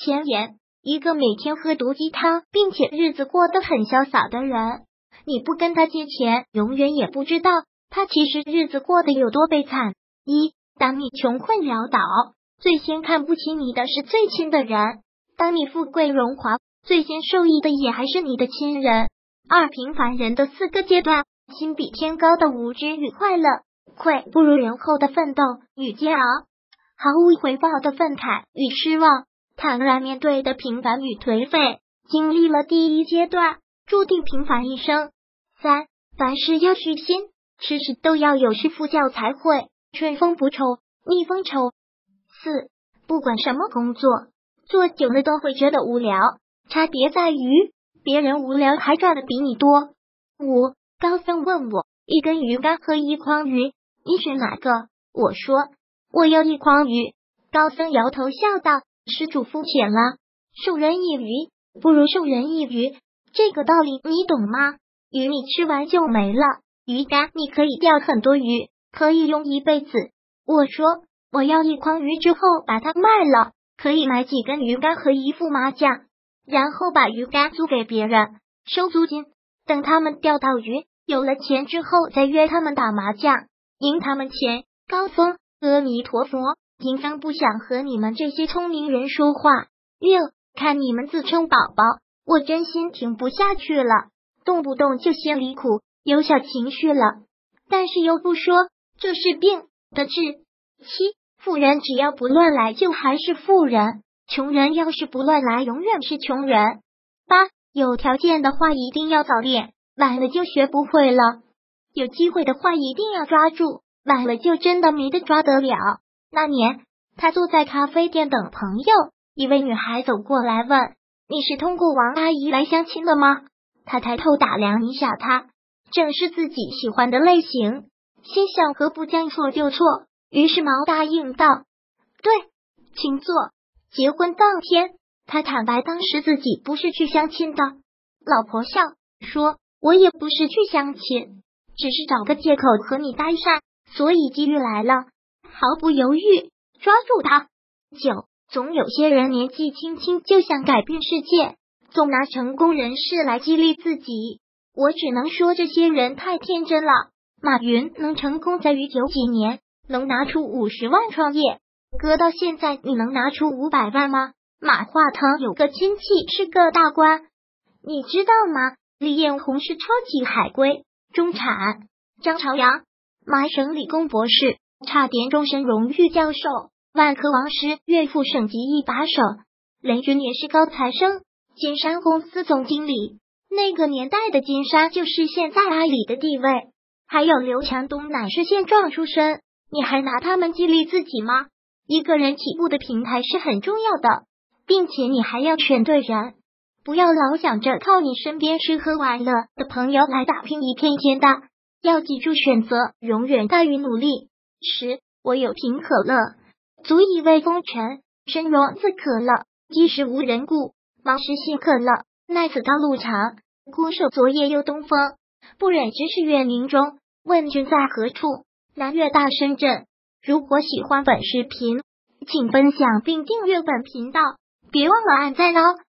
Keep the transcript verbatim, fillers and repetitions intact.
前言，一个每天喝毒鸡汤，并且日子过得很潇洒的人。你不跟他借钱，永远也不知道他其实日子过得有多悲惨。一，当你穷困潦倒，最先看不起你的是最亲的人；当你富贵荣华，最先受益的也还是你的亲人。二，平凡人的四个阶段：心比天高的无知与快乐，愧不如人后的奋斗与煎熬，毫无回报的愤慨与失望，坦然面对的平凡与颓废。经历了第一阶段，注定平凡一生。三，凡事要虚心，事事都要有师傅教才会，春风不愁，逆风愁。四，不管什么工作，做久了都会觉得无聊，差别在于别人无聊还赚的比你多。五，高僧问我一根鱼竿和一筐鱼，你选哪个？我说我要一筐鱼。高僧摇头笑道，施主肤浅了，授人以鱼不如授人以渔，这个道理你懂吗？鱼你吃完就没了，鱼竿你可以钓很多鱼，可以用一辈子。我说我要一筐鱼之后把它卖了，可以买几根鱼竿和一副麻将，然后把鱼竿租给别人，收租金，等他们钓到鱼，有了钱之后再约他们打麻将，赢他们钱。高僧，阿弥陀佛，贫僧不想和你们这些聪明人说话。六，看你们自称宝宝，我真心停不下去了，动不动就心里苦，有小情绪了，但是又不说这是病的治。七，富人只要不乱来就还是富人，穷人要是不乱来永远是穷人。八，有条件的话一定要早恋，晚了就学不会了；有机会的话一定要抓住，晚了就真的没得抓得了。那年他坐在咖啡店等朋友，一位女孩走过来问，你是通过王阿姨来相亲的吗？他抬头打量一下她，正是自己喜欢的类型，心想何不将错就错，于是毛答应道，对，请坐。结婚当天，他坦白当时自己不是去相亲的。老婆笑说，我也不是去相亲，只是找个借口和你搭讪，所以机遇来了，毫不犹豫抓住他。九，总有些人年纪轻轻就想改变世界，总拿成功人士来激励自己，我只能说这些人太天真了。马云能成功在于九几年能拿出五十万创业，搁到现在你能拿出五百万吗？马化腾有个亲戚是个大官，你知道吗？李彦宏是超级海归中产，张朝阳麻省理工博士，差点终身荣誉教授，万科王师岳父省级一把手，雷军也是高材生，金山公司总经理，那个年代的金山就是现在阿里的地位。还有刘强东乃是现状出身，你还拿他们激励自己吗？一个人起步的平台是很重要的，并且你还要选对人，不要老想着靠你身边吃喝玩乐的朋友来打拼一片天的，要记住选择永远大于努力。十，我有瓶可乐，足以为风尘，身荣自可乐，饥时无人顾，忙时兴可乐，奈此道路长，孤守昨夜又东风，不忍直视月明中，问君在何处？南岳大深圳。如果喜欢本视频，请分享并订阅本频道，别忘了按赞哦。